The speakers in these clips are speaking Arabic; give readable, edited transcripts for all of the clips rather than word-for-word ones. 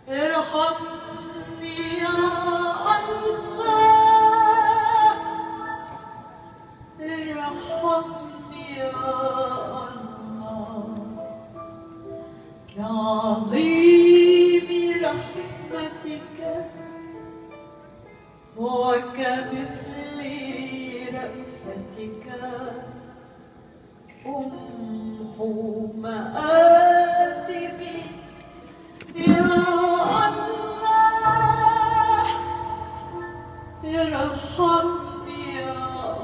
ارحمني يا الله، ارحمني يا الله، كعظيم رحمتك وكمثل رأفتك أمحو مآثمي يا الله، ارحمني يا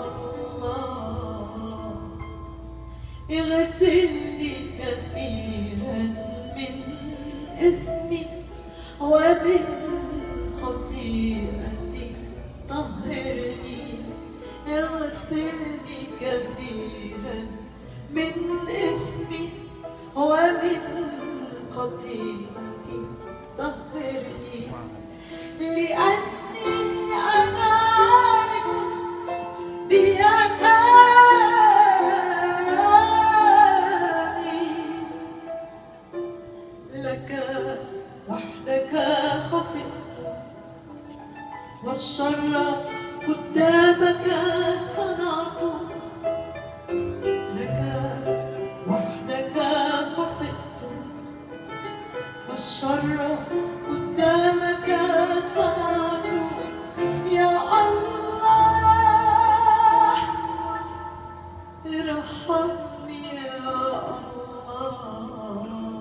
الله، اغسلني كثيرا من إثمي ومن خطيئتي طهرني، اغسلني كثيرا من إثمي ومن خطيئتي طهرني، لأني أنا عارف بأثامي، لك وحدك خطئت والشر قدامك صنعت، لك وحدك خطئت والشر قدامك صنعت، يا الله ارحمني يا الله،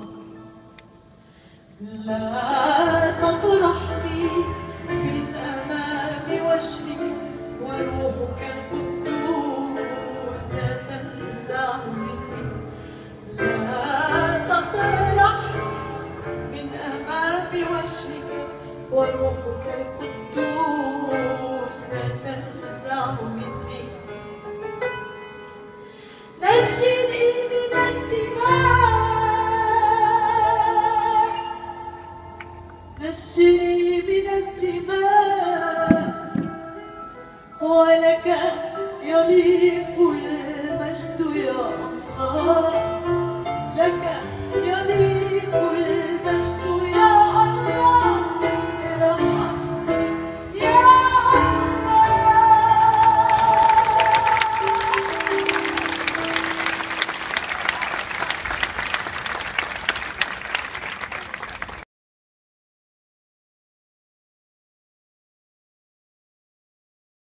لا تطرحني من أمام وجهك وروحك القدوس لا تنزع مني، لا تطرحني من أمام وجهك وروحك القدوس لا تنزع مني، نجني من الدماء، نجني من الدماء، ولك يليق المجد يا الله.